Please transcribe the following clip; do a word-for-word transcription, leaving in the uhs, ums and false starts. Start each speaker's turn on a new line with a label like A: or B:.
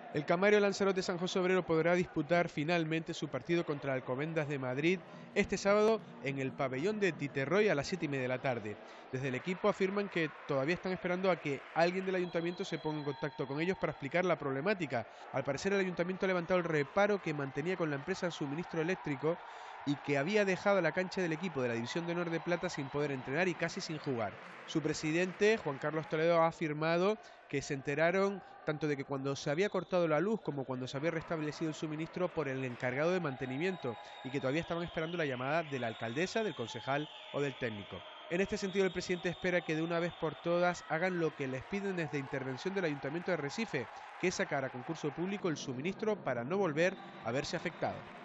A: El Camario Lanzarote San José Obrero podrá disputar finalmente su partido contra Alcobendas de Madrid este sábado en el pabellón de Titerroy a las siete y media de la tarde. Desde el equipo afirman que todavía están esperando a que alguien del ayuntamiento se ponga en contacto con ellos para explicar la problemática. Al parecer el ayuntamiento ha levantado el reparo que mantenía con la empresa de suministro eléctrico y que había dejado la cancha del equipo de la División de Honor de Plata sin poder entrenar y casi sin jugar. Su presidente, Juan Carlos Toledo, ha afirmado que se enteraron tanto de que cuando se había cortado la luz como cuando se había restablecido el suministro por el encargado de mantenimiento y que todavía estaban esperando la llamada de la alcaldesa, del concejal o del técnico. En este sentido, el presidente espera que de una vez por todas hagan lo que les piden desde intervención del Ayuntamiento de Recife, que es sacar a concurso público el suministro para no volver a verse afectado.